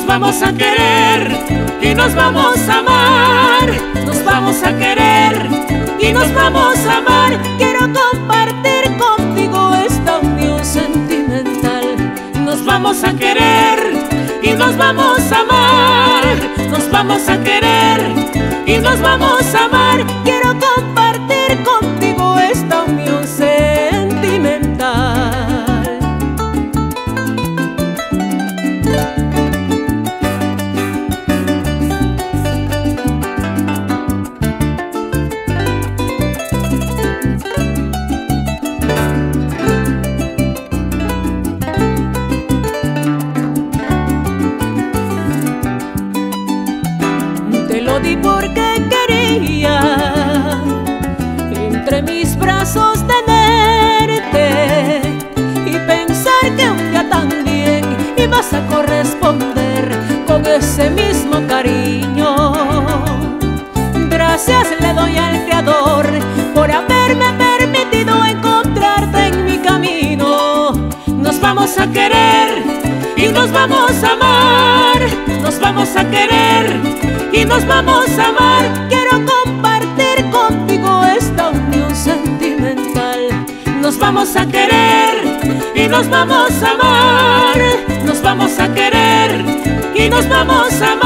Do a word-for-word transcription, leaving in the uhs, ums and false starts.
vamos a querer y nos vamos a amar. Nos vamos a querer y nos vamos a amar. Quiero compartir contigo esta unión sentimental. Nos vamos a querer y nos vamos a amar. Nos vamos a querer y nos vamos a amar. Quiero compartir contigo esta unión sentimental. Te lo di porque quería entre mis brazos tenerte y pensar que un día también ibas a corresponder con ese mismo cariño. Gracias le doy al Creador por haberme permitido encontrarte en mi camino. Nos vamos a querer y nos vamos a amar. Nos vamos a querer y nos vamos a amar. Quiero compartir contigo esta unión sentimental. Nos vamos a querer y nos vamos a amar. Nos vamos a querer y nos vamos a amar.